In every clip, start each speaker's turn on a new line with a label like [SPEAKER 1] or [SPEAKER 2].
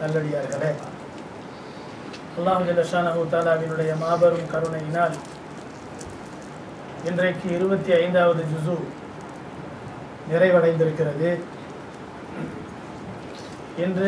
[SPEAKER 1] நல்லடியார்களே, அல்லாஹ் ஜல்ல ஷானஹு தஆலாவினுடைய மாபெரும் கருணையினால் இன்றைக்கு 25வது ஜுஸு நிறைவடைந்திருக்கிறது. இன்று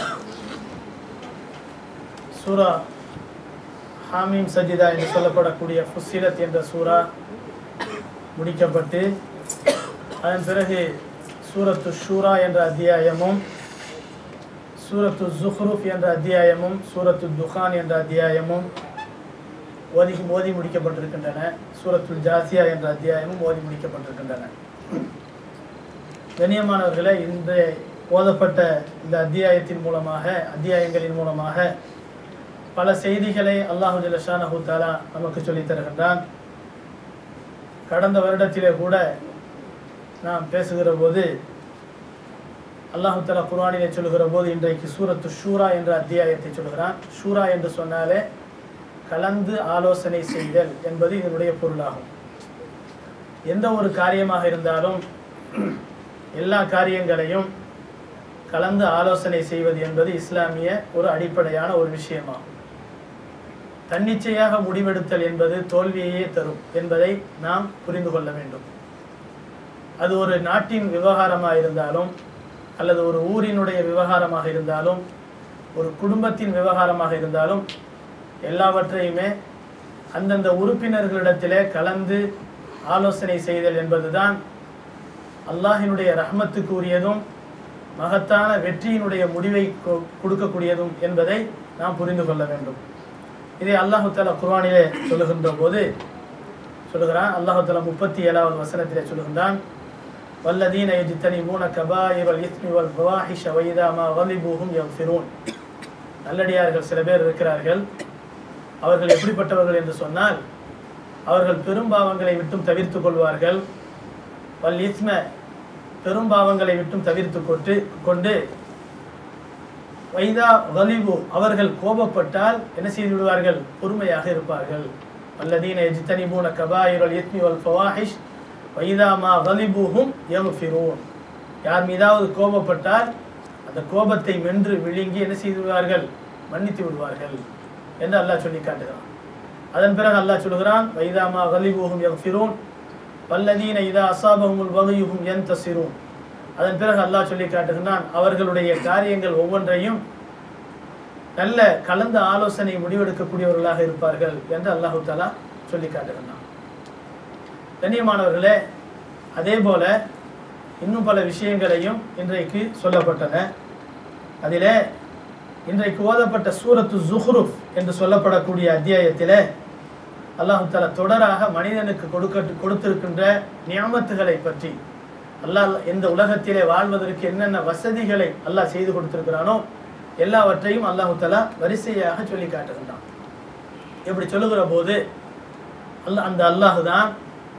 [SPEAKER 1] சூரா ஹாமீம் சஜிதா என்று சொல்லப்படக்கூடிய ஃபுஸ்ஸிலத் என்ற சூரா முடிக்கப்பட்டு அதன் பிறகு சூரத்து ஷூரா என்ற அத்தியாயமும், சூரத்து ஜுஹ்ருஃப் என்ற அத்தியாயமும், சூரத்து துகான் என்ற அத்தியாயமும் ஓதி முடிக்கப்பட்டிருக்கின்றன. சூரத்துல் ஜாசியா என்ற அத்தியாயமும் ஓதி முடிக்கப்பட்டிருக்கின்றன. கண்ணியமானவர்களே, இந்த ஓதப்பட்ட இந்த அத்தியாயங்களின் மூலமாக பல செய்திகளை அல்லாஹு ஜல்ல ஷானஹு தஆலா நமக்கு சொல்லித் தருகின்றான். கடந்த வருடத்திலே கூட நாம் பேசுகிற போது அல்லாஹு தஆலா குர்ஆனிலே சொல்லுகிற போது இன்றைக்கு சூரத்து ஷூரா என்ற அத்தியாயத்தை சொல்கிறான். ஷூரா என்று சொன்னாலே கலந்து ஆலோசனை செய்தல் என்பது இதனுடைய பொருளாகும். எந்த ஒரு காரியமாக இருந்தாலும் எல்லா காரியங்களையும் கலந்து ஆலோசனை செய்வது என்பது இஸ்லாமிய ஒரு அடிப்படையான ஒரு விஷயமாகும். தன்னிச்சையாக முடிவெடுத்தல் என்பது தோல்வியையே தரும் என்பதை நாம் புரிந்து கொள்ள வேண்டும். அது ஒரு நாட்டின் விவகாரமாக இருந்தாலும், அல்லது ஒரு ஊரினுடைய விவகாரமாக இருந்தாலும், ஒரு குடும்பத்தின் விவகாரமாக இருந்தாலும், எல்லாவற்றையுமே அந்தந்த உறுப்பினர்களிடத்திலே கலந்து ஆலோசனை செய்தல் என்பதுதான் அல்லாஹினுடைய ரஹ்மத்துக்கு உரியதும் மகத்தான வெற்றியினுடைய முடிவை கொடுக்கக்கூடியதும் என்பதை நாம் புரிந்து கொள்ள வேண்டும். இதை அல்லாஹு தஆலா குர்ஆனிலே சொல்லுகின்ற போது சொல்லுகிறான். அல்லாஹு தஆலா 37வது வசனத்திலே சொல்லுகின்றான், வல்லதீன யஜ்தனிபூன கபாயிரல் இஸ்மி வல் ஃபவாஹிஷ வ இதா மா கலிபூஹும் யக்ஃபிரூன். நல்லடியார்கள் சில பேர் இருக்கிறார்கள். அவர்கள் எப்படிப்பட்டவர்கள் என்று சொன்னால், அவர்கள் பெரும்பாவங்களை விட்டும் தவிர்த்து கொள்வார்கள். வல் இஸ்ம, பெரும்பாவங்களை விட்டும் தவிர்த்து கொண்டு வைதா கலிபு, அவர்கள் கோபப்பட்டால் என்ன செய்து விடுவார்கள்? பொறுமையாக இருப்பார்கள். வல்லதீன யஜ்தனிபூன கபாயிரல் இஸ்மி வல் ஃபவாஹிஷ் வைதா மா கலிபூஹும் யக்ஃபிரூன். யார் மீதாவது கோபப்பட்டால் அந்த கோபத்தை மென்று விழுங்கி என்ன செய்து விடுவார்கள்? மன்னித்து விடுவார்கள் என்று அல்லாஹ் சொல்லி காட்டுகிறான். அதன் பிறகு அல்லாஹ் சொல்கிறான், வைதா மா கலிபூஹும் யக்ஃபிரூன் வல்லதீன இதா அஸாபஹுமுல் பகியுஹும் யன்தஸிரூன். அதன் பிறகு அல்லாஹ் சொல்லி காட்டுகிறான், அவர்களுடைய காரியங்கள் ஒவ்வொன்றையும் நல்ல கலந்த ஆலோசனை முடிவெடுக்கக்கூடியவர்களாக இருப்பார்கள் என்று அல்லாஹு தஆலா சொல்லி காட்டுகிறான். கண்ணியமானவர்களே, அதே போல இன்னும் பல விஷயங்களையும் இன்றைக்கு சொல்லப்பட்டன. அதிலே இன்றைக்கு ஓதப்பட்ட சூரத்து ஜுஹ்ருஃப் என்று சொல்லப்படக்கூடிய அத்தியாயத்திலே அல்லாஹு தஆலா தொடராக மனிதனுக்கு கொடுத்திருக்கின்ற நியமத்துகளை பற்றி, அல்லாஹ் இந்த உலகத்திலே வாழ்வதற்கு என்னென்ன வசதிகளை அல்லாஹ் செய்து கொடுத்திருக்கிறானோ எல்லாவற்றையும் அல்லாஹு தஆலா வரிசையாக சொல்லி காட்டுகின்றான். இப்படி சொல்லுகிற போது அந்த அல்லாஹ் தான்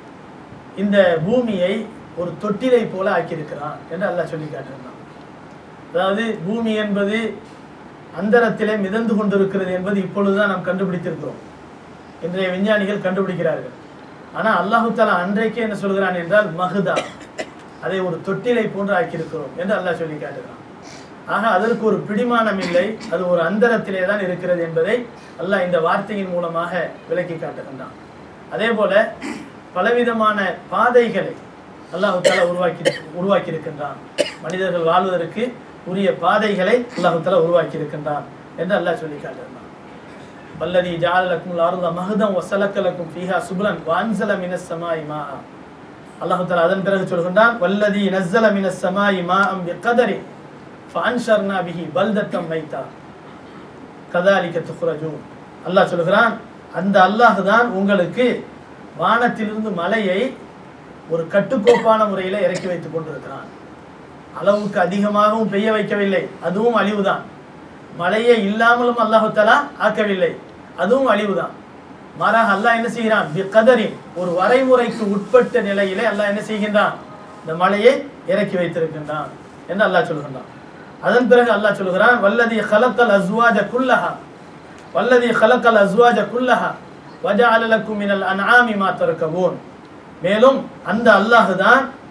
[SPEAKER 1] இந்த பூமியை ஒரு தொட்டிலை போல ஆக்கியிருக்கிறான் என்று அல்லாஹ் சொல்லி காட்டுகின்றான். அதாவது பூமி என்பது அந்தரத்திலே மிதந்து கொண்டிருக்கிறது என்பது இப்பொழுதுதான் நாம் கண்டுபிடித்திருக்கிறோம். இன்றைய விஞ்ஞானிகள் கண்டுபிடிக்கிறார்கள். ஆனால் அல்லாஹு தஆலா அன்றைக்கே என்ன சொல்கிறான் என்றால் மஹ்தா, அதை ஒரு தொட்டிலை போன்று ஆக்கியிருக்கிறோம் என்று அல்லாஹ் சொல்லி காட்டுகிறான். ஆக அதற்கு ஒரு பிடிமானம் இல்லை, அது ஒரு அந்தரத்திலே தான் இருக்கிறது என்பதை அல்லாஹ் இந்த வார்த்தையின் மூலமாக விளக்கி காட்டுகின்றான். அதே போல பலவிதமான பாதைகளை அல்லாஹு தஆலா உருவாக்கி இருக்கின்றான். மனிதர்கள் வாழ்வதற்கு உரிய பாதைகளை அல்லாஹு தஆலா உருவாக்கி இருக்கின்றான் என்று அல்லாஹ் சொல்லி காட்டுகின்றான். வல்லதி ஜஅல லக்குமுல் அர்த மஹ்தன் வ ஸலக லக்கும் ஃபீஹா சுபுலன் வ அன்ஸல மினஸ் ஸமாஇ மாஅ. அல்லாஹ் தஆலா அதன் பிறகு சொல்கின்றான், வல்லதி நஸ்ஸல மினஸ் ஸமாஇ மாஅன் பிகதரி ஃபஅன்ஷர்னா பிஹி பல்தத்தம் மைதா கதாலிக துக்ரஜூன். அல்லாஹ் சொல்கிறான், அந்த அல்லாஹ் தான் உங்களுக்கு வானத்திலிருந்து மலையை ஒரு கட்டுக்கோப்பான முறையில் இறக்கி வைத்துக் கொண்டிருக்கிறான். அளவுக்கு அதிகமாகவும் பெய்ய வைக்கவில்லை, அதுவும் அழிவுதான். மழையே இல்லாமலும் அல்லாஹு தஆலா ஆக்கவில்லை, அதுவும் அழிவுதான். மாறாக அல்லாஹ் என்ன செய்கிறான்? பிகதரி, ஒரு வரைமுறைக்கு உட்பட்ட நிலையிலே அல்லாஹ் என்ன செய்கின்றான்? இந்த மழையை இறக்கி வைத்திருக்கின்றான் என்று அல்லாஹ் சொல்கின்றான். அதன் பிறகு அல்லாஹ் சொல்கிறான், வல்லதி ஹலக்கல் அஸ்வாஜ குல்லஹா வல்லதி ஹலக்கல் அஸ்வாஜ குல்லஹா வஜஅல லக்கும் மினல் அன்ஆமி மா தர்கபூன். மேலும் அந்த அல்லாஹ்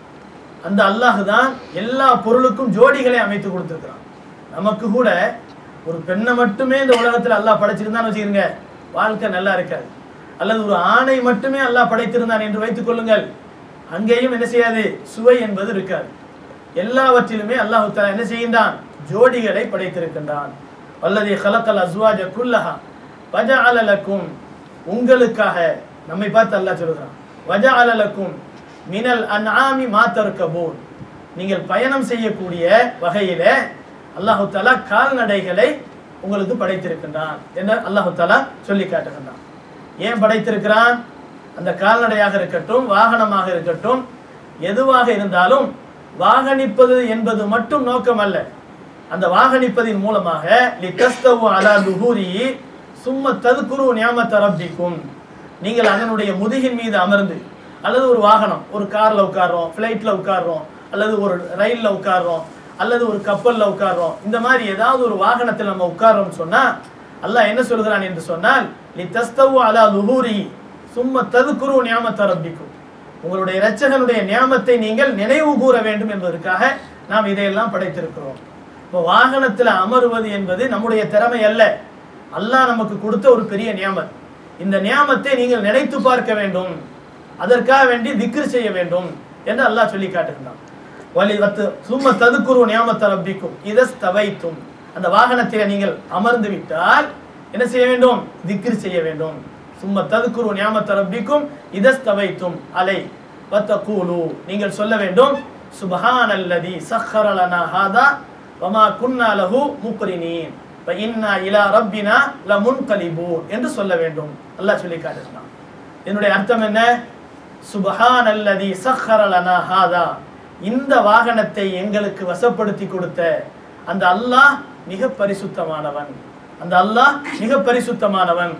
[SPEAKER 1] தான் எல்லா பொருளுக்கும் ஜோடிகளை அமைத்து கொடுத்திருக்கிறான். நமக்கு கூட ஒரு பெண்ணை மட்டுமே இந்த உலகத்தில் அல்லாஹ் படைச்சிருந்தான்னு வச்சுக்கிறீங்க, வாழ்க்கை நல்லா இருக்காது. அல்லது ஒரு ஆணை மட்டுமே அல்லாஹ் படைத்திருந்தான் என்று வைத்துக் கொள்ளுங்கள், அங்கேயும் என்ன செய்யாது, சுவை என்பது இருக்காது. எல்லாவற்றிலுமே அல்லாஹ் தஆலா என்ன செய்கின்றான், ஜோடிகளை படைத்திருக்கின்றான். வல்லதி ஹலக்கல் அஸ்வாஜ குல்லஹா வஜஅல லக்கும், உங்களுக்காக நம்மை பார்த்து அல்லாஹ் சொல்கிறான், வஜஅல லக்கும் மினல் அன்ஆமி மா தர்கபூன், நீங்கள் பயணம் செய்யக்கூடிய வகையில அல்லாஹ் தஆலா கால்நடைகளை உங்களுக்கு படைத்திருக்கின்றான் என்று அல்லாஹ் தஆலா சொல்லி காட்டுகின்றான். ஏன் படைத்திருக்கிறான்? அந்த கால்நடையாக இருக்கட்டும், வாகனமாக இருக்கட்டும், எதுவாக இருந்தாலும் வாகனிப்பது என்பது மட்டும் நோக்கம் அல்ல. அந்த வாகனிப்பதின் மூலமாக லிதஸ்தவு அலா துஹூரி சும்ம தذ்குரு நிஅமத ரப்பிக்கும், நீங்கள் அதனுடைய முதுகின் மீது அமர்ந்து, அல்லது ஒரு வாகனம், ஒரு கார்ல உட்கார்றோம், ஃப்ளைட்ல உட்கார்றோம், அல்லது ஒரு ரயில்ல உட்கார்றோம், அல்லது ஒரு கப்பல்ல உட்கார்றோம், இந்த மாதிரி ஏதாவது ஒரு வாகனத்தில் நம்ம உட்கார்றோம்னு சொன்னா அல்லாஹ் என்ன சொல்கிறான் என்று சொன்னால், லிதஸ்தவு அலா துஹூரி சும்ம தذ்குரு நிஅமத ரப்பிக்கும், உங்களுடைய இரட்சகனுடைய நியாமத்தை நீங்கள் நினைவு கூற வேண்டும் என்பதற்காக நாம் இதையெல்லாம் படைத்திருக்கிறோம். இப்போ வாகனத்தில் அமருவது என்பது நம்முடைய திறமை அல்ல, அல்லாஹ் நமக்கு கொடுத்த ஒரு பெரிய நியாமத். இந்த நியாமத்தை நீங்கள் நினைத்து பார்க்க வேண்டும், அதற்காக வேண்டி திக்ர் செய்ய வேண்டும் என்று அல்லாஹ் சொல்லி காட்டுகின்றான். சும்ம தذ்குரு நிஅமத ரப்பிக்கும் இதஸ்தவைத்தும், அந்த வாகனத்தில் நீங்கள் அமர்ந்து விட்டால் என்ன செய்ய வேண்டும், திக்ர் செய்ய வேண்டும். சும்ம தذ்குரு நிஅமத ரப்பிக்கும் இதஸ்தவைத்தும் அலை வத்தகூலு, நீங்கள் சொல்ல வேண்டும், சுப்ஹானல்லதி சக்கர லனா ஹாதா வமா குன்னா லஹு முக்ரினீன் வ இன்னா இலா ரப்பினா லமுன்கலிபூன் என்று சொல்ல வேண்டும். அல்லாஹ் சொல்லி காட்டுகிறான். என்னுடைய அர்த்தம் என்ன? சுப்ஹானல்லதி சக்கர லனா ஹாதா, இந்த வாகனத்தை எங்களுக்கு வசப்படுத்தி கொடுத்த அந்த அல்லாஹ் மிக பரிசுத்தமானவன், அந்த அல்லாஹ் மிக பரிசுத்தமானவன்.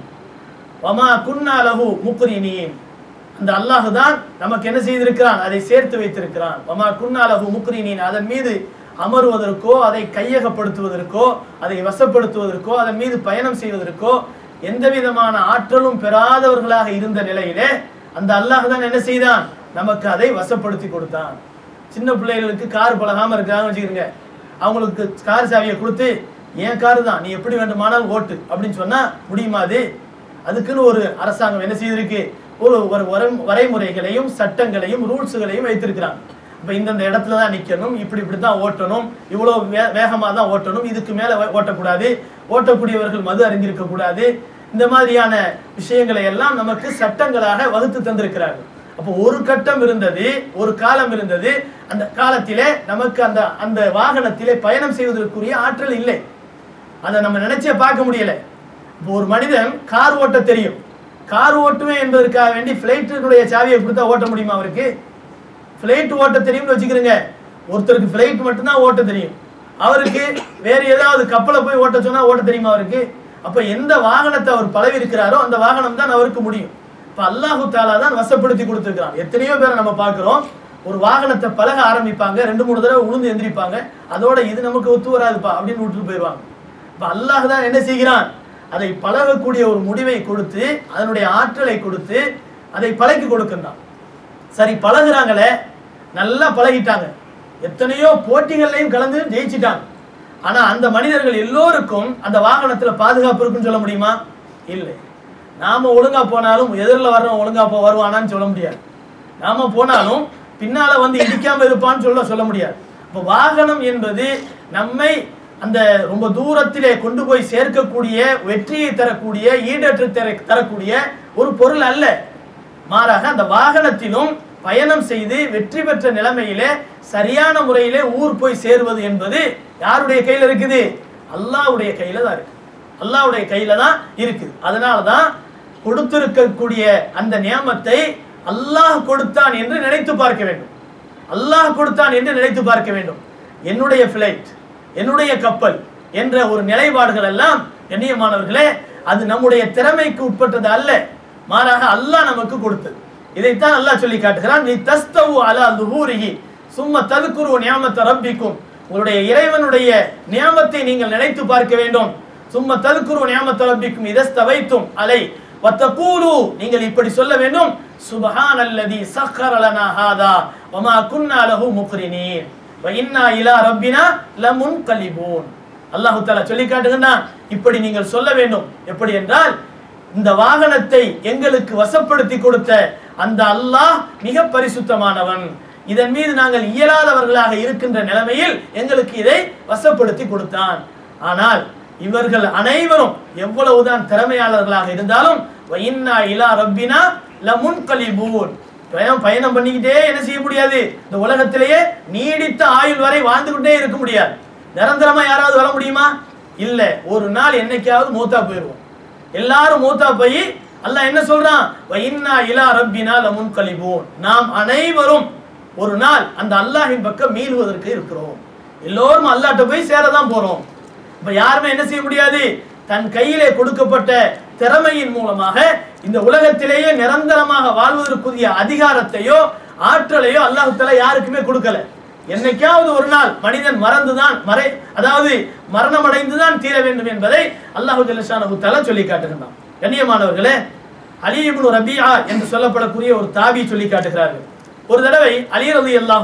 [SPEAKER 1] வமா குன்னா லஹு முக்ரினீன், அந்த அல்லாஹ் தான் நமக்கு என்ன செய்திருக்கிறான், அதை சேர்த்து வைத்திருக்கிறான். வமா குன்னா லஹு முக்ரினீன், அதன் மீது அமருவதற்கோ, அதை கையகப்படுத்துவதற்கோ, அதை வசப்படுத்துவதற்கோ, அதன் மீது பயணம் செய்வதற்கோ எந்த விதமான ஆற்றலும் பெறாதவர்களாக இருந்த நிலையிலே அந்த அல்லாஹ் தான் என்ன செய்தான், நமக்கு அதை வசப்படுத்தி கொடுத்தான். சின்ன பிள்ளைகளுக்கு கார் பழகாம இருக்காங்கன்னு வச்சுக்கிறீங்க, அவங்களுக்கு கார் சாவியை கொடுத்து ஏன் காரு தான், நீ எப்படி வேண்டுமானாலும் ஓட்டு அப்படின்னு சொன்னா முடியுமா? அதுக்குன்னு ஒரு அரசாங்கம் என்ன செய்திருக்கு, ஒரு வரைமுறைகளையும் சட்டங்களையும் ரூல்ஸுகளையும் வைத்திருக்கிறாங்க. இப்போ இந்தந்த இடத்துல தான் நிற்கணும், இப்படி தான் ஓட்டணும், இவ்வளோ வேகமாக தான் ஓட்டணும், இதுக்கு மேலே ஓட்டக்கூடாது, ஓட்டக்கூடியவர்கள் மது அறிந்திருக்க கூடாது, இந்த மாதிரியான விஷயங்களை எல்லாம் நமக்கு சட்டங்களாக வகுத்து தந்திருக்கிறார்கள். அப்போ ஒரு கட்டம் இருந்தது, ஒரு காலம் இருந்தது, அந்த காலத்திலே நமக்கு அந்த அந்த வாகனத்திலே பயணம் செய்வதற்குரிய ஆற்றல் இல்லை, அதை நம்ம நினைச்சே பார்க்க முடியல. இப்போ ஒரு மனிதன் கார் ஓட்ட தெரியும், கார் ஓட்டுவேன் என்பதற்காக வேண்டி ஃப்ளைட்டினுடைய சாவியை கொடுத்தா ஓட்ட முடியுமா? அவருக்கு ஃப்ளைட் ஓட்ட தெரியும்னு வச்சுக்கிறேங்க, ஒருத்தருக்கு ஃப்ளைட் மட்டும்தான் ஓட்ட தெரியும், அவருக்கு வேறு ஏதாவது கப்பலை போய் ஓட்ட சொன்னா ஓட்ட தெரியுமா அவருக்கு? அப்போ எந்த வாகனத்தை அவர் பழவி இருக்கிறாரோ அந்த வாகனம் தான் அவருக்கு முடியும். இப்போ அல்லாஹு தாலா தான் வசப்படுத்தி கொடுத்துருக்கிறான். எத்தனையோ பேரை நம்ம பார்க்குறோம், ஒரு வாகனத்தை பழக ஆரம்பிப்பாங்க, 2-3 தடவை உளுந்து எந்திரிப்பாங்க, அதோட இது நமக்கு ஒத்து வராதுப்பா அப்படின்னு விட்டுட்டு போயிடுவாங்க. இப்போ அல்லாஹ் தான் என்ன செய்கிறான், அதை பழகக்கூடிய ஒரு முடிவை கொடுத்து, அதனுடைய ஆற்றலை கொடுத்து அதை பழக்கி கொடுக்கின்றான். சரி, பழகுறாங்களே, நல்லா பழகிட்டாங்க, எத்தனையோ போட்டிகள்லையும் கலந்து ஜெயிச்சிட்டாங்க. ஆனா அந்த மனிதர்கள் எல்லோருக்கும் அந்த வாகனத்துல பாதுகாப்பு இருக்குன்னு சொல்ல முடியுமா? இல்லை. நாம ஒழுங்கா போனாலும் எதிரில் வர்றவன் ஒழுங்கா வருவானான்னு சொல்ல முடியாது, நாம போனாலும் பின்னால வந்து இடிக்காம இருப்பான்னு சொல்ல முடியாது. இப்போ வாகனம் என்பது நம்மை அந்த ரொம்ப தூரத்திலே கொண்டு போய் சேர்க்கக்கூடிய, வெற்றியை தரக்கூடிய, ஈடற்று தரக்கூடிய ஒரு பொருள் அல்ல. மாறாக அந்த வாகனத்திலும் பயணம் செய்து வெற்றி பெற்ற நிலைமையிலே சரியான முறையிலே ஊர் போய் சேருவது என்பது யாருடைய கையில் இருக்குது? அல்லாஹ்வுடைய கையில தான் இருக்கு, அல்லாஹ்வுடைய கையில தான் இருக்குது. அதனால தான் கொடுத்திருக்கக்கூடிய அந்த நியாமத்தை அல்லாஹ் கொடுத்தான் என்று நினைத்து பார்க்க வேண்டும், அல்லாஹ் கொடுத்தான் என்று நினைத்து பார்க்க வேண்டும். என்னுடைய ஃப்ளைட், என்னுடைய கப்பல் என்ற ஒரு நிலைப்பாடுகள் எல்லாம் கண்ணியமானவர்களே, அது நம்முடைய திறமைக்கு உட்பட்டது அல்ல, மாறாக அல்லாஹ் நமக்கு கொடுத்தது. இதைத்தான் அல்லாஹ் சொல்லி காட்டுகிறான், நீ தஸ்தவு அலா துஹூரிஹி சும்ம தذ்குரு நிஅமத ரப்பிக்கும், உங்களுடைய இறைவனுடைய நியாமத்தை நீங்கள் நினைத்து பார்க்க வேண்டும். சும்ம தذ்குரு நிஅமத ரப்பிக்கும் இதஸ்தவைத்தும் அலை வத்தகூலு, நீங்கள் இப்படி சொல்ல வேண்டும், சுப்ஹானல்லதி சக்கர லனா ஹாதா வமா குன்னா லஹு முக்ரினீன் வ இன்னா இலா ரப்பினா லமுன்கலிபூன். அல்லாஹ் தஆலா சொல்லி காட்டுகிறான், இப்படி நீங்கள் சொல்ல வேண்டும். எப்படி என்றால், இந்த வாகனத்தை எங்களுக்கு வசப்படுத்தி கொடுத்த அந்த அல்லாஹ் மிக பரிசுத்தமானவன். இதன் மீது நாங்கள் இயலாதவர்களாக இருக்கின்ற நிலைமையில் எங்களுக்கு இதை வசப்படுத்தி கொடுத்தான். ஆனால் இவர்கள் அனைவரும் எவ்வளவுதான் திறமையாளர்களாக இருந்தாலும் வஇன்னா இலா ரப்பினா லமுன்கலிபூன், பயணம் பண்ணிக்கிட்டே என்ன செய்ய முடியாது, இந்த உலகத்திலேயே நீடித்த ஆயுள் வரை வாழ்ந்துகிட்டே இருக்க முடியாது. நிரந்தரமா யாராவது வர முடியுமா? இல்ல, ஒரு நாள் என்னைக்காவது மூத்தா போயிடுவோம். எல்லாரும் மூத்தா போய் அல்லாஹ் என்ன சொல்றான், வஇன்னா இலா ரப்பினா லமுன்கலிபூன், நாம் அனைவரும் ஒரு நாள் அந்த அல்லாஹ்வின் பக்கம் மீளுவதற்கு இருக்கிறோம். எல்லோரும் அல்லாஹ்ட்ட போய் சேரதான் போறோம். இப்ப யாருமே என்ன செய்ய முடியாது, தன் கையிலே கொடுக்கப்பட்ட திறமையின் மூலமாக இந்த உலகத்திலேயே நிரந்தரமாக வாழ்வதற்குரிய அதிகாரத்தையோ ஆற்றலையோ அல்லாஹ் தஆலா யாருக்குமே கொடுக்கல. என்னைக்காவது ஒரு நாள் மனிதன் அதாவது மரணம் அடைந்துதான் தீர வேண்டும் என்பதை அல்லாஹ் ஜல்லஷானஹு தஆலா சொல்லி காட்டுகிறான். கண்ணியமானவர்களே, அலி இப்னு ரபியா என்று சொல்லப்படக்கூடிய ஒரு தாபி சொல்லி காட்டுகிறார்கள். ஒரு தடவை அலி ரலியல்லாஹு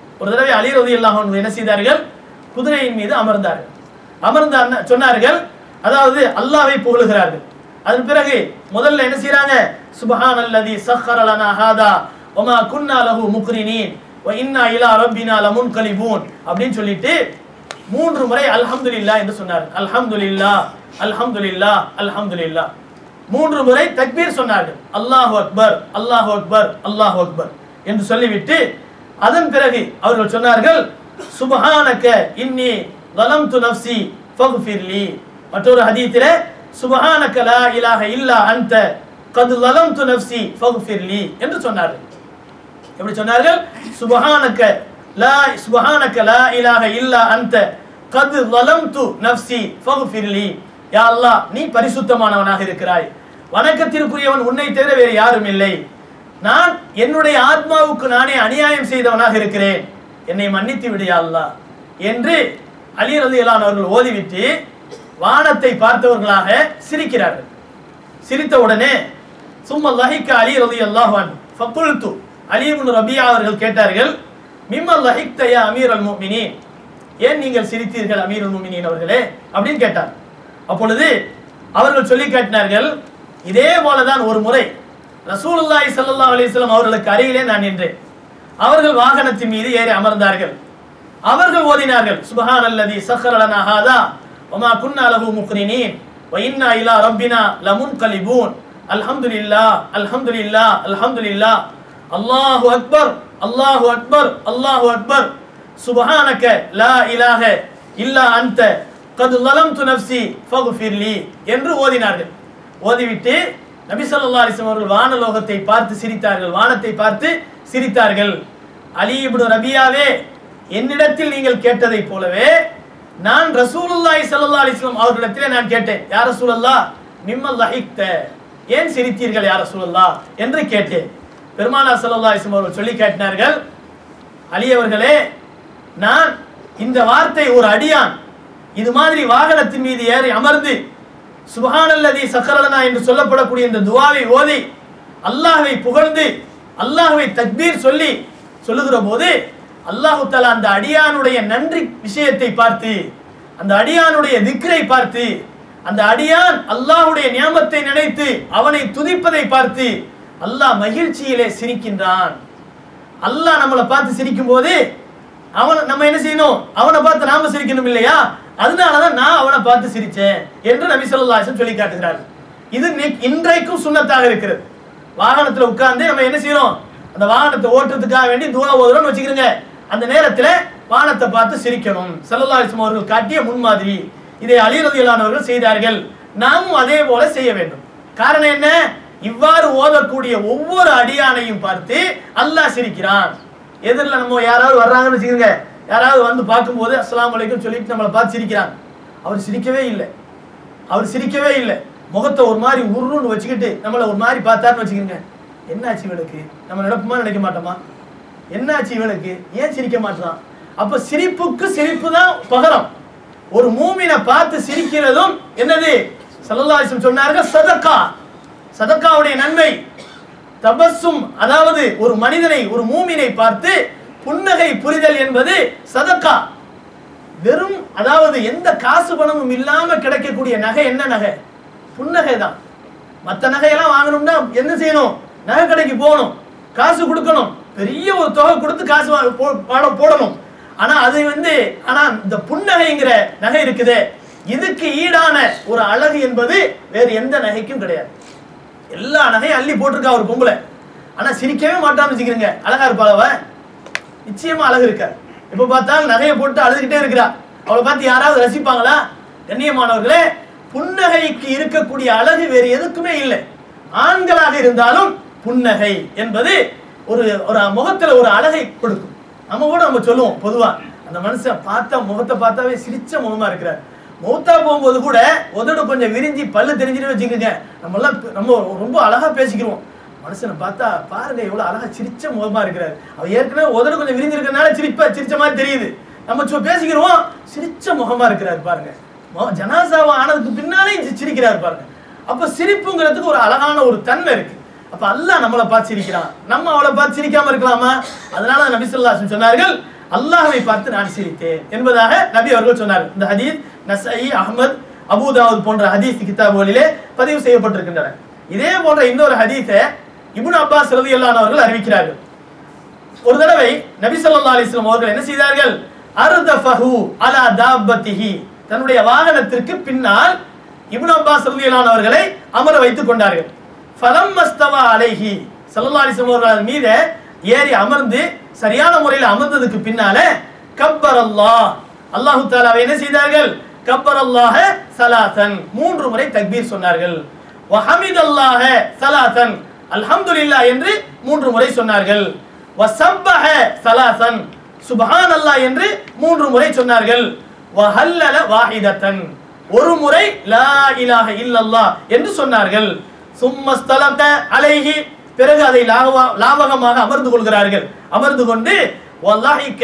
[SPEAKER 1] அன்ஹு என்ன செய்தார்கள், குதிரையின் மீது அமர்ந்தார்கள். அமர்ந்த சொன்னார்கள், அதாவது அல்லாஹ்வை புகழுகிறார்கள். அதன் பிறகு முதல்ல என்ன செய்றாங்க, சுப்ஹானல்லதி சக்கர லனா ஹாதா வமா குன்னா லஹு முக்ரினீன் வ இன்னா இலா ரப்பினா லமுன்கலிபூன் அப்படின்னு சொல்லிட்டு 3 முறை அல்ஹம்துலில்லாஹ் என்று சொன்னார்கள். அல்ஹம்துலில்லாஹ் அல்ஹம்துலில்லாஹ் அல்ஹம்துலில்லாஹ் 3 முறை தக்பீர் சொன்னார்கள். அல்லாஹு அக்பர் அல்லாஹு அக்பர் அல்லாஹு அக்பர் என்று சொல்லிவிட்டு அதன் பிறகு அவர்கள் சொன்னார்கள், சுப்ஹானக இன்னி ظلمت نفسي فاغفر لي. மற்றொரு ஹதீஸிலே சுப்ஹானக லா இலாஹ இல்லா அன்த قد ظلمت نفسي فاغفر لي என்று சொன்னார்கள். எப்படி சொன்னார்கள், சுப்ஹானக லா இலாஹ இல்லா அன்த قد ظلمت نفسي فاغفر لي. யா அல்லாஹ், நீ பரிசுத்தமானவனாக இருக்கிறாய், வணக்கத்திற்குரியவன் உன்னை தவிர வேறு யாரும் இல்லை, நான் என்னுடைய ஆத்மாவுக்கு நானே அநியாயம் செய்தவனாக இருக்கிறேன், என்னை மன்னித்து விடு யா அல்லாஹ் என்று அலி ரலியல்லாஹு அன்ஹு அவர்கள் ஓதிவிட்டு வானத்தை பார்த்தவர்களாக சிரிக்கிறார்கள். சிரித்த உடனே சும்ம லஹிக அலி ரலியல்லாஹு அன்ஹு ஃபகுல்து, அலி இப்னு ரபியா அவர்கள் கேட்டார்கள், மிம்ம லஹிக்த யா அமீருல் முஃமினீன், ஏன் நீங்கள் சிரித்தீர்கள் அமீருல் முஃமினீன் அவர்களே அப்படின்னு கேட்டார். அப்பொழுது அவர்கள் சொல்லி காட்டினார்கள், இதே போலதான் ஒரு முறை ரசூலுல்லாஹி ஸல்லல்லாஹு அலைஹி வஸல்லம் அவர்களுக்கு அருகிலே நான் நின்றேன். அவர்கள் வாகனத்தின் மீது ஏறி அமர்ந்தார்கள். அவர்கள் ஓதினார்கள், சுப்ஹானல்லதி சக்கர லனா ஹாதா வமா குன்னா லஹு முக்ரினீன் வ இன்னா இலா ரப்பினா லமுன்கலிபூன் அல்ஹம்துலில்லாஹ் அல்ஹம்துலில்லாஹ் அல்ஹம்துலில்லாஹ் அல்லாஹு அக்பர் அல்லாஹு அக்பர் அல்லாஹு அக்பர் சுப்ஹானக லா இலாஹ இல்லா அன்த கத் ظلمت நஃப்ஸி ஃபக்ஃபிர் லீ என்று ஓதினார்கள். ஓதிவிட்டு நபி ஸல்லல்லாஹு அலைஹி வஸல்லம் அவர்கள் வானலோகத்தை பார்த்து சிரித்தார்கள், வானத்தை பார்த்து சிரித்தார்கள். அலி இப்னு ரபியாவே, என்னிடத்தில் நீங்கள் கேட்டதை போலவே நான் ரசூலுல்லாஹி ஸல்லல்லாஹு அலைஹி வஸல்லம் அவர்களிடத்திலே நான் கேட்டேன், யா ரசூலல்லாஹ் மிம்ம லஹிக்த, ஏன் சிரித்தீர்கள் யா ரசூலல்லாஹ் என்று கேட்டேன். பெருமானார் ஸல்லல்லாஹு அலைஹி வஸல்லம் அவர்கள் சொல்லி காட்டினார்கள், அலி அவர்களே, நான் இந்த வார்த்தை ஒரு அடியான் இது மாதிரி வாகனத்தின் மீது ஏறி அமர்ந்து சுப்ஹானல்லதி சக்கர லனா என்று சொல்லப்படக்கூடிய இந்த துஆவை ஓதி அல்லாஹ்வை புகழ்ந்து அல்லாஹ்வை தக்பீர் சொல்லுகிற போது அல்லாஹ் தஆலா அந்த அடியானுடைய நன்றி விஷயத்தை பார்த்து, அந்த அடியானுடைய திக்ரை பார்த்து, அந்த அடியான் அல்லாஹ்வுடைய நியாமத்தை நினைத்து அவனை துதிப்பதை பார்த்து அல்லாஹ் மகிழ்ச்சியிலே சிரிக்கின்றான். அல்லாஹ் நம்மளை பார்த்து சிரிக்கும் போது நம்ம என்ன செய்யணும், அவனை பார்த்து நாம சிரிக்கணும் இல்லையா, அதனாலதான் நான் அவனை பார்த்து சிரிச்சேன் என்று நபி ஸல்லல்லாஹு அலைஹி வஸல்லம் சொல்லி காட்டுகிறார்கள். இது இன்றைக்கும் சுன்னத்தாக இருக்கிறது. வாகனத்துல உட்கார்ந்து நம்ம என்ன செய்யறோம், அந்த வாகனத்தை ஓட்டுறதுக்காக வேண்டி துஆ ஓதுறோம்னு வச்சுக்கிறோங்க, அந்த நேரத்துல வானத்தை பார்த்து சிரிக்கணும். ஸல்லல்லாஹு அலைஹி வஸல்லம் அவர்கள் காட்டிய முன்மாதிரி இதை அலி ரலியல்லாஹு அன்ஹு அவர்கள் செய்தார்கள். நாமும் அதே போல செய்ய வேண்டும். காரணம் என்ன, இவ்வாறு ஓதக்கூடிய ஒவ்வொரு அடியானையும் பார்த்து அல்லாஹ் சிரிக்கிறான். எதிரில் நம்ம யாராவது வர்றாங்கன்னு வச்சுக்கோங்க, யாராவது வந்து பார்க்கும்போது அஸ்ஸலாமு அலைக்கும் சொல்லிட்டு நம்மளை பார்த்து சிரிக்கிறான். அவர் சிரிக்கவே இல்லை, முகத்தை ஒரு மாதிரி உருன்னு வச்சுக்கிட்டு நம்மளை ஒரு மாதிரி பார்த்தாருன்னு வச்சுக்கோங்க, என்னாச்சு இவனுக்கு, நம்ம நடப்புமா நினைக்க மாட்டோமா, என்னாச்சு இவனுக்கு ஏன் சிரிக்க மாட்டான். அப்ப சிரிப்புக்கு சிரிப்பு தான் பகரம். ஒரு மூமினை பார்த்து சிரிக்கிறதும் என்னது, ஸல்லல்லாஹு அலைஹி வஸல்லம் சொன்னார்கள், சதகா, சதகாவுடைய நன்மை. தபஸ்ஸும், அதாவது ஒரு மனிதனை ஒரு மூமினை பார்த்து புன்னகை புரிதல் என்பது சதகா. வெறும் அதாவது எந்த காசு பணமும் இல்லாம கிடைக்கக்கூடிய நகை என்ன நகை? புன்னகை தான். மற்ற நகையெல்லாம் வாங்கணும்னா என்ன செய்யணும்? நகை கடைக்கு போகணும், காசு கொடுக்கணும், பெரிய ஒரு தொகை கொடுத்து காசு போடணும். ஆனா அது ஆனா இந்த புன்னகைங்கிற நகை இருக்குதே, இதுக்கு ஈடான ஒரு அழகு என்பது வேறு எந்த நகைக்கும் கிடையாது. எல்லா நகையும் அள்ளி போட்டிருக்கா ஒரு பொம்பளை, ஆனா சிரிக்கவே மாட்டான்னு வச்சுக்கிறீங்க, அழகா இருப்பாளவ? நிச்சயமா அழகு இருக்காது. இப்ப பார்த்தாலும் நகையை போட்டு அழுதுகிட்டே இருக்கிறா, அவளை பார்த்து யாராவது ரசிப்பாங்களா? கண்ணியமானவர்களே, புன்னகைக்கு இருக்கக்கூடிய அழகு வேறு எதுக்குமே இல்லை. ஆண்களாக இருந்தாலும் புன்னகை என்பது ஒரு ஒரு முகத்துல ஒரு அழகை கொடுக்கும். நம்ம சொல்லுவோம் பொதுவா, அந்த மனுஷன் பார்த்தா முகத்தை பார்த்தாவே சிரிச்ச முகமா இருக்கிறார். மௌத்தா போகும்போது கூட உதடு கொஞ்சம் விரிஞ்சி பல்லு தெரிஞ்சுட்டு வச்சுக்கோங்க, நம்ம ரொம்ப அழகா பேசிக்கிறோம். மனுஷனை பார்த்தா பாருங்க எவ்வளவு அழகா சிரிச்ச முகமா இருக்கிறாரு, அவர் ஏற்கனவே உதடு கொஞ்சம் விரிஞ்சிருக்கிறதுனால சிரிச்ச மாதிரி தெரியுது. நம்ம பேசிக்கிறோம், சிரிச்ச முகமா இருக்கிறாரு பாருங்க. ஜனாசாவா ஆனதுக்கு பின்னாலே சிரிக்கிறாரு பாருங்க. அப்ப சிரிப்புங்கிறதுக்கு ஒரு அழகான ஒரு தன்மை இருக்கு. அப்ப அல்லாஹ் நம்மளை பார்த்து சிரிக்கிறான், நம்ம அவளை பார்த்து சிரிக்காம இருக்கலாமா? அதனால நபி ஸல்லல்லாஹு அலைஹி வஸல்லம் சொன்னார்கள், அல்லாஹ்வை பார்த்து நான் சிரித்தேன் என்பதாக நபி அவர்கள் சொன்னார்கள். இந்த ஹதீஸ் நஸஈ, அஹ்மத், அபூ தாவூத் போன்ற ஹதீஸ் கிதாபுகளிலே பதிவு செய்யப்பட்டிருக்கின்றன. இதே போன்ற இன்னொரு ஹதீஸை இப்னு அப்பாஸ் ரலியல்லாஹு அன்ஹு அவர்கள் அறிவிக்கிறார்கள். ஒரு தடவை நபி ஸல்லல்லாஹு அலைஹி வஸல்லம் அவர்கள் என்ன செய்தார்கள்? அர்தஃபஹு அலா தாபத்திஹி, தன்னுடைய வாகனத்திற்கு பின்னால் இப்னு அப்பாஸ் ரலியல்லாஹு அன்ஹு அவர்களை அமர வைத்துக் கொண்டார்கள். ஃபலம்மஸ்தவா அலைஹி, ஸல்லல்லாஹு அலைஹி வஸல்லம் அவர்கள் மீது ஏறி அமர்ந்து சரியான முறையில் அமர்ந்ததுக்கு பின்னால கப்பரல்லாஹ், அல்லாஹ் தஆலாவை என்ன செய்தார்கள்? கப்பரல்லாஹ ஸலாத்தன், 3 முறை தக்பீர் சொன்னார்கள். வஹமிதல்லாஹ ஸலாத்தன், அல்ஹம்துலில்லாஹ் என்று 3 முறை சொன்னார்கள். வஸப்பஹ ஸலாத்தன், சுப்ஹானல்லாஹ் என்று 3 முறை சொன்னார்கள். வஹல்லல வாஹிதத்தன், 1 முறை லா இலாஹ இல்லல்லாஹ் என்று சொன்னார்கள். சும்மஸ்தலத அலைஹி, பிறகு அதை லாவகமாக அமர்ந்து கொள்கிறார்கள். அமர்ந்து கொண்டு வல்லாஹிக,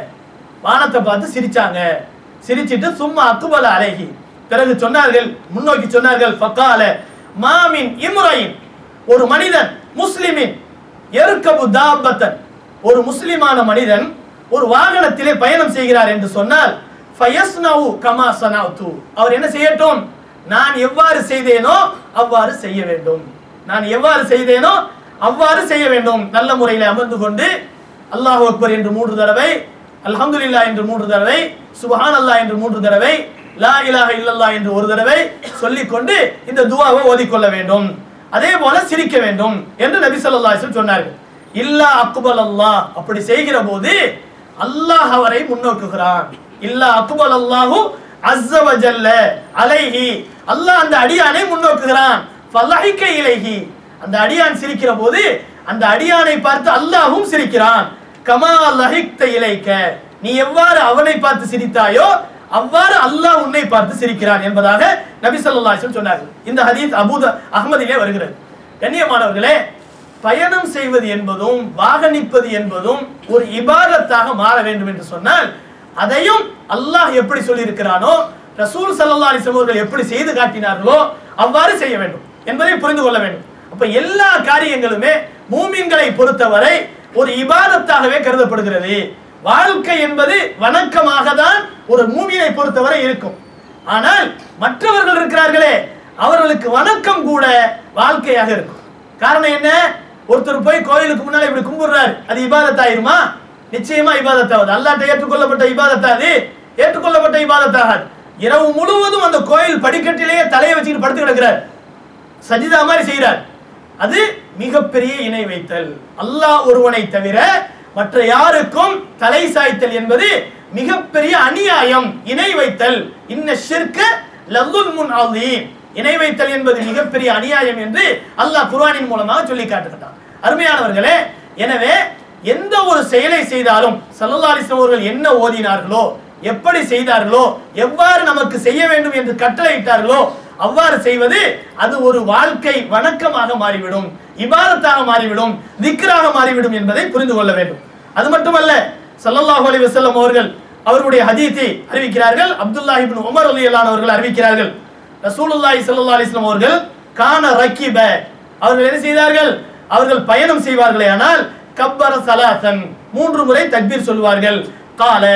[SPEAKER 1] வானத்தை பார்த்து சிரிச்சாங்க. சிரிச்சிட்டு சும்மா அக்பல அலைஹி, பிறகு சொன்னார்கள், முன்னோக்கி சொன்னார்கள், ஃபகால மாமின் இம்ரைன், ஒரு மனிதன் முஸ்லிமின் எர்கபு தாபத்தன், ஒரு முஸ்லிமான மனிதன் ஒரு வாகனத்திலே பயணம் செய்கிறார் என்று சொன்னால் ஃபயஸ்னவு கமா ஸனஅது, அவர் என்ன செய்யட்டும்? நான் எவ்வாறு செய்தேனோ அவ்வாறு செய்ய வேண்டும். நான் எவ்வாறு செய்தேனோ அவ்வாறு செய்ய வேண்டும். நல்ல முறையில் அமர்ந்து கொண்டு அல்லாஹு அக்பர் என்று 3 தடவை, அல்ஹம்துலில்லாஹ் என்று 3 தடவை, சுப்ஹானல்லாஹ் என்று 3 தடவை, லா இலாஹ இல்லல்லாஹ் என்று 1 தடவை சொல்லிக்கொண்டு இந்த துஆவை ஓதிக்கொள்ள வேண்டும். அதே போல சிரிக்க வேண்டும் என்று நபி ஸல்லல்லாஹு அலைஹி வஸல்லம் சொன்னார்கள். இல்லா அக்பலல்லாஹ், அப்படி செய்கிற போது அல்லாஹ் அவரை முன்னோக்குகிறான். இல்லா அக்பலல்லாஹு அஸ்ஸ வ ஜல்ல அலைஹி, அல்லாஹ் அந்த அடியானை முன்னோக்குகிறான். ஃபலஹிக இலைஹி, அந்த அடியான் சிரிக்கிற போது அந்த அடியானை பார்த்து அல்லாஹ்வும் சிரிக்கிறான். கமா லஹிக்த இலைக, நீ எவ்வாறு அவனை பார்த்து சிரித்தாயோ அவ்வாறு அல்லாஹ் உன்னை பார்த்து சிரிக்கிறான் என்பதாக நபி ஸல்லல்லாஹு அலைஹி வஸல்லம் சொன்னார்கள். இந்த ஹதீஸ் அஹ்மதிலே வருகிறது. கண்ணியமானவர்களே, பயணம் செய்வது என்பதும் வாகனிப்பது என்பதும் ஒரு இபாதத்தாக மாற வேண்டும் என்று சொன்னால் அதையும் அல்லாஹ் எப்படி சொல்லி இருக்கிறானோ, ரசூல் ஸல்லல்லாஹு அலைஹி வஸல்லம் அவர்கள் எப்படி செய்து காட்டினார்களோ அவ்வாறு செய்ய வேண்டும் என்பதை புரிந்து கொள்ள வேண்டும். அப்ப எல்லா காரியங்களுமே மூமின்களை பொறுத்தவரை ஒரு இபாதத்தாகவே கருதப்படுகிறது. வாழ்க்கை என்பது வணக்கமாக தான் ஒரு மூமினை பொறுத்தவரை இருக்கும். ஆனால் மற்றவர்கள் இருக்கிறார்களே, அவர்களுக்கு வணக்கம் கூட வாழ்க்கையாக இருக்கும். காரணம் என்ன? ஒருத்தர் போய் கோயிலுக்கு முன்னால இப்படி கும்பிடுறாரு, அது இபாதத்தாயிருமா? நிச்சயமா இபாதத்தாவது. அல்லாஹ்ட்ட ஏற்றுக்கொள்ளப்பட்ட இபாதத்தாது, ஏற்றுக்கொள்ளப்பட்ட இபாதத்தாகாது. இரவு முழுவதும் அந்த கோயில் படிக்கட்டிலேயே தலையை வச்சுட்டு படுத்து கிடக்கிறார், சஜிதா மாதிரி செய்கிறார், அது மிகப்பெரிய இணை வைத்தல். அல்லாஹ் ஒருவனை தவிர மற்ற யாருக்கும் தலை சாய்த்தல் என்பது மிகப்பெரிய அநியாயம், இணை வைத்தல். இன்ன ஷிர்க லظுல்முன் அஸீம், இணை வைத்தல் என்பது மிகப்பெரிய அநியாயம் என்று அல்லாஹ் குர்ஆனின் மூலமாக சொல்லி காட்டுகிறான். அருமையானவர்களே, எனவே எந்த ஒரு செயலை செய்தாலும் ஸல்லல்லாஹு அலைஹி வஸல்லம் அவர்கள் என்ன ஓதினார்களோ, எப்படி செய்தார்களோ, எவ்வாறு நமக்கு செய்ய வேண்டும் என்று கட்டளையிட்டார்களோ அவ்வாறு செய்வது அது ஒரு வாழ்க்கை வணக்கமாக மாறிவிடும், இபாதத்தாக மாறிவிடும், திக்ராக மாறிவிடும் என்பதை புரிந்து கொள்ள வேண்டும். அது மட்டுமல்ல, ஸல்லல்லாஹு அலைஹி வஸல்லம் அவர்கள் அவருடைய ஹதீஸை அறிவிக்கிறார்கள். அப்துல்லாஹ் இப்னு உமர் ரலியல்லாஹு அன்ஹு அவர்கள் அறிவிக்கிறார்கள், ரசூலுல்லாஹி ஸல்லல்லாஹு அலைஹி வஸல்லம் அவர்கள் கான ரக்கிப, அவர்கள் என்ன செய்தார்கள்? அவர்கள் பயணம் செய்வார்களே ஆனால் கப்பர ஸலாத்தன், 3 முறை தக்பீர் சொல்வார்கள். கால,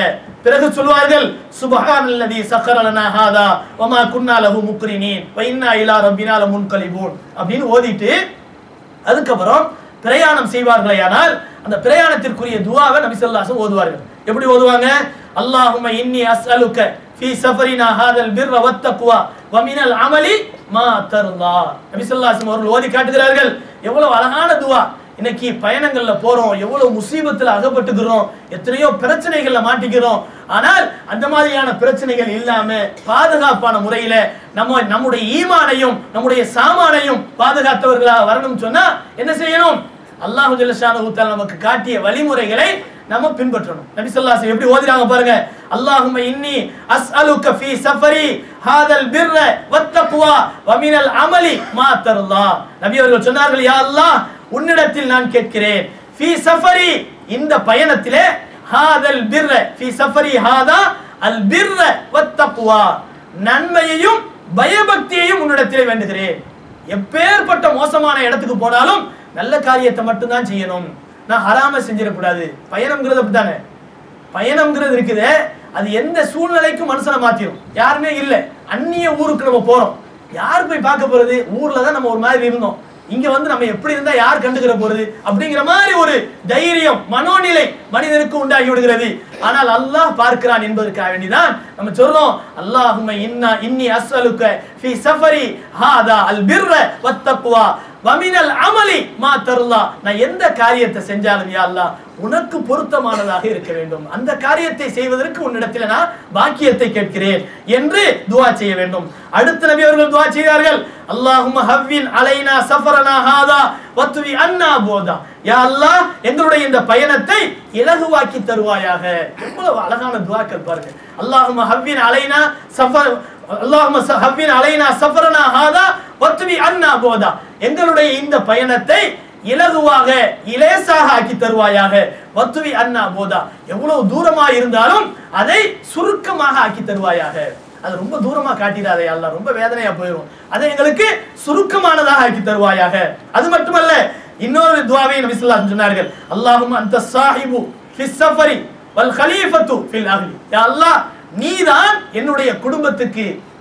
[SPEAKER 1] பிறகு சொல்வார்கள் சுப்ஹானல்லதி சக்கர லனா ஹாதா வமா குன்னா லஹு முக்ரினீன் வ இன்னா இலா ரப்பினா லமுன்கலிபூன் அப்படின்னு ஓதிட்டு அதுக்கப்புறம் பிரயாணம் செய்வார்களேயானால் அந்த பிரயாணத்திற்குரிய துஆவை நபி ஸல்லல்லாஹு அலைஹி வஸல்லம் ஓதுவார்கள். எப்படி ஓதுவாங்க? அல்லாஹும்ம இன்னி அஸ்அலுக ஃபீ சஃபரினா ஹாதல் பிர்ர வத்தக்வா வ மினல் அமலி மா தர்லா. நபி ஸல்லல்லாஹு அலைஹி வஸல்லம் அவர்கள் ஓதி காட்டுகிறார்கள். எவ்வளவு அழகான துஆ. இன்னைக்கு பயணங்கள்ல போறோம், எவ்வளவு முசீபத்துல அகப்பட்டுக்கிறோம், எத்தனையோ பிரச்சனைகள்ல மாட்டிக்கிறோம். ஆனால் அந்த மாதிரியான பிரச்சனைகள் இல்லாம பாதுகாப்பான முறையில நம்முடைய ஈமானையும் நம்முடைய சாமானையும் பாதுகாத்தவர்களாக வரணும் சொன்னா என்ன செய்யணும்? அல்லாஹ் ஜல்ல ஷானஹு தஆலா நமக்கு காட்டிய வழிமுறைகளை நம்ம பின்பற்றணும். நபி ஸல்லல்லாஹு அலைஹி வஸல்லம் எப்படி ஓதிறாங்க பாருங்க. அல்லாஹும்ம இன்னி அஸ்அலுக ஃபீ சஃபரி ஹாதல் பிர்ர வத்தக்வா வ மினல் அமலி மா தர்லா. நபி அவர்கள் சொன்னார்கள், யா அல்லாஹ், உன்னிடத்தில் நான் கேட்கிறேன், ஃபீ சஃபரி, இந்த பயணத்திலே, ஹாதல் பிர்ர, ஃபீ சஃபரி ஹாதா அல் பிர்ர வத்தக்வா, நன்மையையும் பயபக்தியையும் உன்னிடத்திலே வேண்டுகிறேன். எப்பேற்பட்ட மோசமான இடத்துக்கு போனாலும் நல்ல காரியத்தை மட்டும் தான் செய்யணும், நான் ஹராம செஞ்சிடக்கூடாது. பயணம்ங்கிறது அப்படித்தானே. பயணம்ங்கிறது இருக்குது, அது எந்த சூழ்நிலைக்கும் மனுஷனை மாத்திரும். யாருமே இல்லை, அந்நிய ஊருக்கு நம்ம போறோம், யார் போய் பார்க்க போறது? ஊர்ல தான் நம்ம ஒரு மாதிரி இருந்தோம், இங்க வந்து நம்ம எப்படி இருந்தா யார் கண்டுக்கிற போறது அப்படிங்கிற மாதிரி ஒரு தைரியம் மனோநிலை மனிதனுக்கு உண்டாகி விடுகிறது. ஆனால் அல்லாஹ் பார்க்கிறான் என்பதற்காக வேண்டிதான் நம்ம சொல்றோம், அல்லாஹும்ம இன்னி அஸ்அலுக ஃபீ சஃபரி ஹாதா அல் பிர்ர வத்தக்வா வ மினல் அமலி மா தர்லா. நான் எந்த காரியத்தை செஞ்சாலும் யா அல்லாஹ் உனக்கு பொருத்தமானதாக இருக்க வேண்டும், அந்த காரியத்தை செய்வதற்கு உன்னிடத்தில் நான் பாக்கியத்தை கேட்கிறேன் என்று துஆ செய்ய வேண்டும். அடுத்த நபி அவர்கள் துஆ செய்தார்கள், அல்லாஹும்ம ஹவ்வின் அலைனா சஃபரனா ஹாதா வத்வி அன்னா போதா. யா அல்லாஹ், எங்களுடைய இந்த பயணத்தை இலகுவாக்கி தருவாயாக. எவ்வளவு அழகான துஆக்கள் பாருங்க. அல்லாஹும்ம ஹவ்வின் அலைனா சஃபர் அல்லாஹும்ம ஹவ்வின் அலைனா சஃபரனா ஹாதா வத்வி அன்னா போதா. எங்களுடைய இந்த பயணத்தை இலகுவாக இலேசாக ஆக்கி தருவாயாக. வத்துவி அன்னா போதா, எவ்வளவு தூரமா இருந்தாலும் அதை சுருக்கமாக ஆக்கி தருவாயாக. அது ரொம்ப தூரமா காட்டிடாதே அல்லாஹ், ரொம்ப வேதனையா போயிடும், அதை எங்களுக்கு சுருக்கமானதாக ஆக்கி தருவாயாக. அது மட்டுமல்ல, இன்னொரு துஆவை நபி ஸல்லல்லாஹு அலைஹி வஸல்லம் சொன்னார்கள், அல்லாஹும்ம அன்த ஸாஹிபு ஃபிஸ் ஸஃபரி வல் கலீஃபத்து ஃபில் அஹ்லி. யா அல்லாஹ், நீதான் என்னுடைய குடும்பத்துக்கு,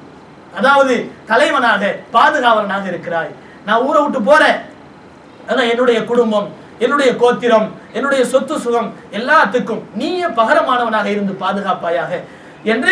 [SPEAKER 1] அதாவது தலைவனாக பாதுகாவலனாக இருக்கிறாய். நான் ஊரை விட்டு போறேன், அதான் என்னுடைய குடும்பம், என்னுடைய கோத்திரம், என்னுடைய சொத்து சுகம் எல்லாத்துக்கும் நீயே பகரமானவனாக இருந்து பாதுகாப்பாயாக என்று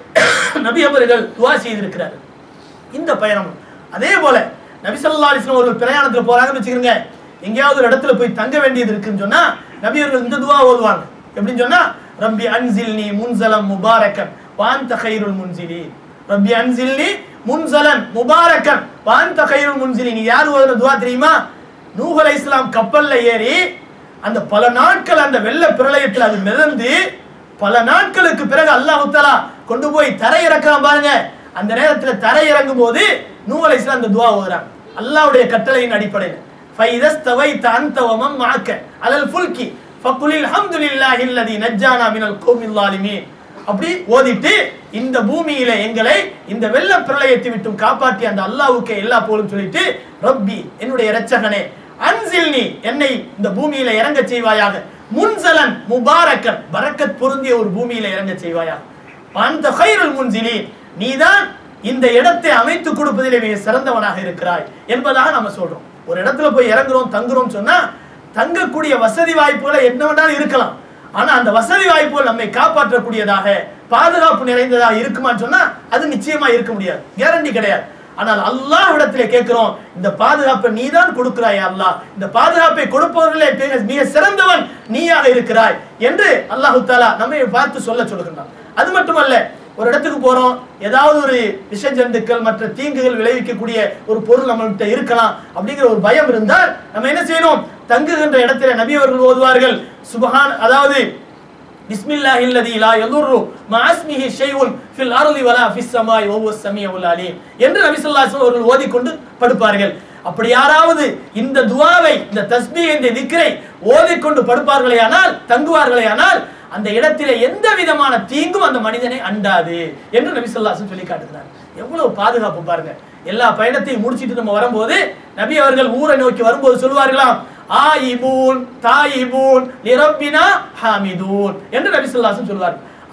[SPEAKER 1] நபி அவர்கள் துஆ செய்திருக்கிறார்கள். இந்த பயணம் அதே போல நபி ஸல்லல்லாஹு அலைஹி வஸல்லம் அவர்கள் பிரயாணத்துல போறாங்கன்னு வச்சுக்கிறீங்க, எங்கேயாவது ஒரு இடத்துல போய் தங்க வேண்டியது இருக்குன்னு சொன்னா நபி அவர்கள் இந்த துஆ ஓதுவாங்க. எப்படின்னு சொன்னா, ரப்பி அன்சில்னி முன்சலம் முபாரக்கன் வான்த கைருல் முன்சிலீன். ரப்பி அன்சில்னி முன்சலன் முபாரக்கன் வான்த கைருல் முன்சிலீன். யார் ஓதுன துஆ தெரியுமா? நூஹ் அலைஹிஸ்ஸலாம் கப்பல்ல ஏறி அந்த பல நாட்கள் அந்த வெள்ள பிரளயத்தில் அது மிதந்து பல நாட்களுக்கு பிறகு அல்லாஹ் தஆலா கொண்டு போய் தரை இறக்கலாம் பாருங்க. அந்த நேரத்தில் தரை இறங்கும் போது நூஹ் அலைஹிஸ்ஸலாம் அந்த துஆ ஓதுறாங்க அல்லாஹ்வுடைய கட்டளையின் அடிப்படையில். ஃபைதஸ்தவைத அன்த வ மன் மஅக அலல் ஃபுல்கி ஃபகுலில் ஹம்துலில்லாஹில்லதி நஜ்ஜானா மினல் கௌமில் ஸாலிமீன். அப்படி ஓதிட்டு இந்த பூமியில எங்களை இந்த வெள்ள பிரளயத்தை விட்டும் காப்பாற்றி அந்த அல்லாஹ்வுக்கு எல்லா புகழும் சொல்லிட்டு, ரப்பி, என்னுடைய இரட்சகனே, அன்சில்னி, என்னை இந்த பூமியில இறங்க செய்வாயாக, முன்சலன் முபாரக்கன், பரக்கத் பொருந்திய ஒரு பூமியில இறங்க செய்வாயாக, வான்த கைருல் முன்சிலீன், நீதான் இந்த இடத்தை அமைத்து கொடுப்பதிலே மிக சிறந்தவனாக இருக்கிறாய் என்பதாக நம்ம சொல்றோம். ஒரு இடத்துல போய் இறங்குறோம், தங்குறோம் சொன்னா தங்கக்கூடிய வசதி வாய்ப்புகளை என்ன வேணாலும் இருக்கலாம், ஆனா அந்த வசதி வாய்ப்புகள் நம்மை காப்பாற்றக்கூடியதாக பாதுகாப்பு நிறைந்ததாக இருக்குமான்னு சொன்னா அது நிச்சயமா இருக்க முடியாது, கேரண்டி கிடையாது. ஆனால் அல்லாஹ் இடத்திலே கேட்கிறோம், இந்த பாதுகாப்பை நீதான் கொடுக்கிறாய் அல்லாஹ், இந்த பாதுகாப்பை கொடுப்பவர்களே மிக சிறந்தவன் நீயாக இருக்கிறாய் என்று அல்லாஹ் தஆலா நம்மை பார்த்து சொல்ல சொல்லுகின்றான். அது மட்டுமல்ல, ஒரு இடத்துக்கு போறோம், ஏதாவது ஒரு விஷ ஜந்துக்கள் மற்ற தீங்குகள் விளைவிக்கக்கூடிய ஒரு பொருள் நம்மள்கிட்ட இருக்கலாம் அப்படிங்கிற ஒரு பயம் இருந்தால் நம்ம என்ன செய்யணும்? தங்குகின்ற இடத்துல நபி அவர்கள் ஓதுவார்கள், சுப்ஹான், அதாவது பிஸ்மில்லாஹில்லதி லா யதுர்ரு மஅஸ்மிஹி ஷைஉன் ஃபில் அர்லி வலா ஃபிஸ் ஸமாஇ வ ஹுவஸ் ஸமீஉல் அலீம் என்று நபி ஸல்லல்லாஹு அலைஹி வஸல்லம் அவர்கள் ஓதிக்கொண்டு படுப்பார்கள். அப்படி யாராவது இந்த துஆவை, இந்த தஸ்பீஹ், இந்த திக்ரை ஓதிக்கொண்டு படுப்பார்களேயானால், தங்குவார்களேயானால் அந்த இடத்திலே எந்த விதமான தீங்கும் அந்த மனிதனை அண்டாது என்று நபி ஸல்லல்லாஹு அலைஹி வஸல்லம் சொல்லி காட்டுகிறார். எவ்வளவு பாதுகாப்பு பாருங்க. எல்லா பயணத்தையும் முடிச்சிட்டு நம்ம வரும்போது நபி அவர்கள் ஊரை நோக்கி வரும்போது சொல்வார்களாம், ஆயிபூன் தாயிபூன் லிரப்பினா ஹாமிதூன் என்று நபி ஸல்லல்லாஹு அலைஹி வஸல்லம் சொல்வார்கள்.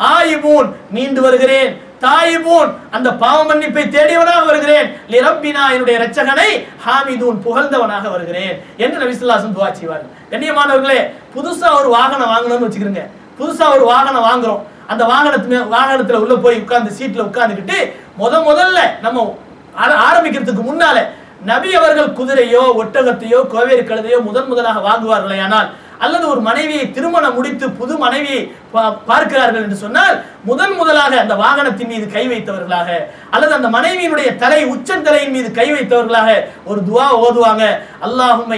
[SPEAKER 1] ஆயிபூன் மீண்டு வருகிறேன், தாயிபூன் அந்த பாவ மன்னிப்பை தேடியவனாக வருகிறேன், லிரப்பினா என்னுடைய இரட்சகனை, ஹாமிதூன் புகழ்ந்தவனாக வருகிறேன் என்று நபி ஸல்லல்லாஹு அலைஹி வஸல்லம் துஆ செய்வார். கண்ணியமானவர்களே, புதுசா ஒரு வாகனம் வாங்கணும்னு வச்சுக்கிறீங்க. புதுசா ஒரு வாகனம் வாங்குறோம். அந்த வாகனத்துல உள்ள போய் உட்கார்ந்து சீட்ல உட்கார்ந்துக்கிட்டு முதல்ல நம்ம ஆரம்பிக்கிறதுக்கு முன்னால நபி அவர்கள் குதிரையோ ஒட்டகத்தையோ கோவேறு கழுதையோ முதலாக வாங்குவார்களே ஆனால், அல்லது ஒரு மனைவியை திருமணம் முடித்து புது மனைவியை பார்க்கிறார்கள் என்று சொன்னால் முதலாக அந்த வாகனத்தின் மீது கை வைத்தவர்களாக அல்லது அந்த மனைவியினுடைய தலை உச்சந்தலையின் மீது கை வைத்தவர்களாக ஒரு துஆ ஓதுவாங்க. அல்லாஹும்ம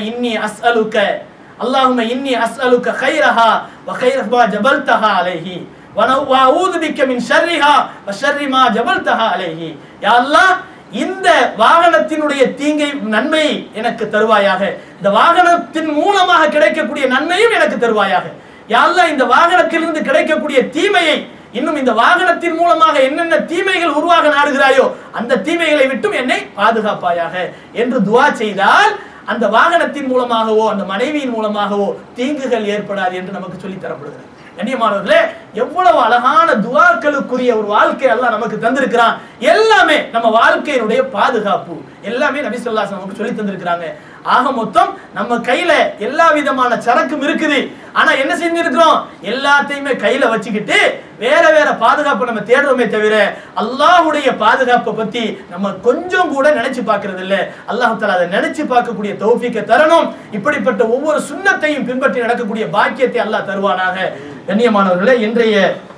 [SPEAKER 1] இன்னி அஸ்அலுக கைரஹா வ கைர மா ஜபல்தஹா அலைஹி வ அஊது பிக்க மின் ஷர்ரிஹா வ ஷர்ரி மா ஜபல்தஹா அலைஹி. யா அல்லாஹ், இந்த வாகனத்தினுடைய தீங்கை நன்மை எனக்கு தருவாயாக, இந்த வாகனத்தின் மூலமாக கிடைக்கக்கூடிய நன்மையும் எனக்கு தருவாயாக. யா அல்லாஹ், இந்த வாகனத்திலிருந்து கிடைக்கக்கூடிய தீமையை, இன்னும் இந்த வாகனத்தின் மூலமாக என்னென்ன தீமைகள் உருவாக நாடுகிறாயோ அந்த தீமைகளை விட்டும் என்னை பாதுகாப்பாயாக என்று துஆ செய்தால் அந்த வாகனத்தின் மூலமாகவோ அந்த மனைவியின் மூலமாகவோ தீங்குகள் ஏற்படாது என்று நமக்கு சொல்லி தரப்படுகிறது. கண்ணியமானவர்களே, எவ்வளவு அழகான துஆக்களுக்குரிய ஒரு வாழ்க்கை அல்லாஹ் நமக்கு தந்திருக்கிறான். எல்லாமே நம்ம வாழ்க்கையினுடைய பாதுகாப்பு, எல்லாமே நபி ஸல்லல்லாஹு அலைஹி வஸல்லம் நமக்கு சொல்லி தந்திருக்கிறாங்க. ஆக மொத்தம் நம்ம கையில எல்லா விதமான சரக்கும் இருக்குது. ஆனா என்ன செஞ்சிருக்கிறோம்? எல்லாத்தையுமே கையில வச்சுக்கிட்டு வேற பாதுகாப்பு நம்ம தேடுறோமே தவிர அல்லாஹ்வுடைய பாதுகாப்பை பத்தி நம்ம கொஞ்சம் கூட நினைச்சு பார்க்கிறது இல்ல. அல்லாஹ் தஆலா அதை நினைச்சு பார்க்கக்கூடிய தௌஃபீக்கை தரணும். இப்படிப்பட்ட ஒவ்வொரு சுன்னத்தையும் பின்பற்றி நடக்கக்கூடிய பாக்கியத்தை அல்லாஹ் தருவானாக. கண்ணியமானவர்களே, இன்றைய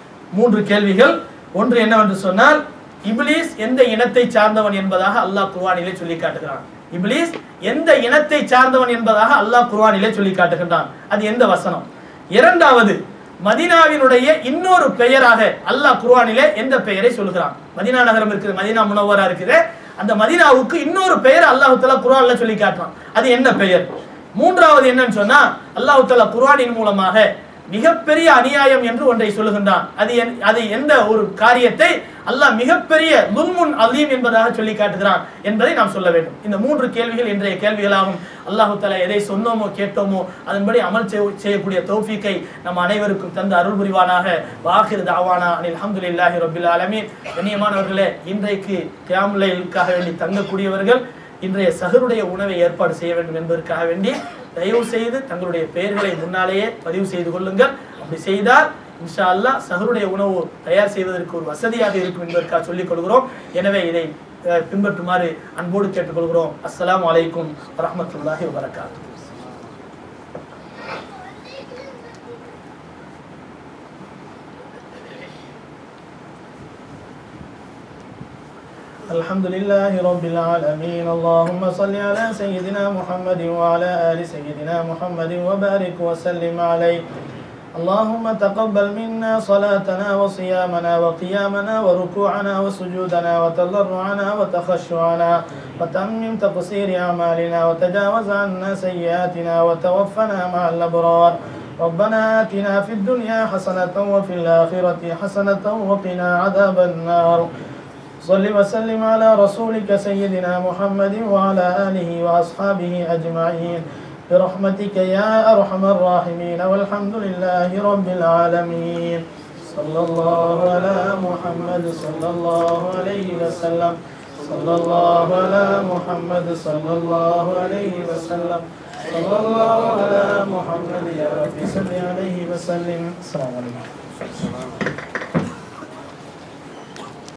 [SPEAKER 1] 3 கேள்விகள். ஒன்று என்னவென்று சொன்னால், இப்லீஸ் எந்த இனத்தை சார்ந்தவன் என்பதாக அல்லாஹ் குர்ஆனிலே சொல்லி காட்டுகிறான். இப்லீஸ் எந்த இனத்தை சார்ந்தவன் என்பதாக அல்லாஹ் குர்ஆனிலே சொல்லி காட்டுகின்றான். அது எந்த வசனம்? இரண்டாவது, மதீனாவினுடைய இன்னொரு பெயராக அல்லாஹ் குர்ஆனிலே எந்த பெயரை சொல்கிறான்? மதீனா நகரம் இருக்குது, மதீனா முனவ்வரா இருக்குது. அந்த மதீனாவுக்கு இன்னொரு பெயர் அல்லாஹ் தஆலா குர்ஆன்ல சொல்லி காட்டுறான். அது என்ன பெயர்? மூன்றாவது என்னன்னு சொன்னா, அல்லாஹ் தஆலா குர்ஆனின் மூலமாக மிகப்பெரிய அநியாயம் என்று ஒன்றை சொல்லுகின்றான். அது எந்த ஒரு காரியத்தை அல்லாஹ் மிகப்பெரிய லுல்முன் அலீம் என்பதாக சொல்லி காட்டுகிறான் என்பதை நாம் சொல்ல வேண்டும். இந்த 3 கேள்விகள் இன்றைய கேள்விகளாகும். அல்லாஹ் தஆலா எதை சொன்னோமோ கேட்டோமோ அதன்படி அமல் செய்யக்கூடிய தௌஃபீக்கை நம் அனைவருக்கும் தந்து அருள் புரிவானாக. வாஹிர் தஅவானா அனில் ஹம்துலில்லாஹி ரப்பில் ஆலமீன். கண்ணியமானவர்களே, இன்றைக்கு கியாமுல் லைலுக்காக வேண்டி தங்கக்கூடியவர்கள் இன்றைய சஹருடைய உணவை ஏற்பாடு செய்ய வேண்டும் என்பதற்காக வேண்டி தயவு செய்து தங்களுடைய பெயர்களை முன்னாலேயே பதிவு செய்து கொள்ளுங்கள். அப்படி செய்தால் இன்ஷா அல்லாஹ் சஹருடைய உணவு தயார் செய்வதற்கு ஒரு வசதியாக இருக்கும் என்பதற்காக சொல்லிக் கொள்கிறோம். எனவே இதை பின்பற்றுமாறு அன்போடு கேட்டுக்கொள்கிறோம். அஸ்ஸலாமு அலைக்கும் வரஹ்மத்துல்லாஹி வபரகாத்துஹு. الحمد لله رب العالمين. اللهم صل على سيدنا محمد وعلى آل سيدنا محمد وبارك وسلم عليه. اللهم تقبل منا صلاتنا وصيامنا وقيامنا وركوعنا وسجودنا وتضرعنا وتخشعنا وتمم تقصير أعمالنا وتجاوز عنا سيئاتنا وتوفنا مع الأبرار. ربنا آتنا في الدنيا حسنة وفي الآخرة حسنة وقنا عذاب النار. صل وسلم على رسولك سيدنا محمد وعلى آله وأصحابه أجمعين برحمتك يا أرحم الراحمين. والحمد لله رب العالمين. صلى الله على محمد صلى الله عليه وسلم. صلى الله على محمد صلى الله عليه وسلم. صلى الله على محمد يا رب صل عليه وسلم. السلام عليكم.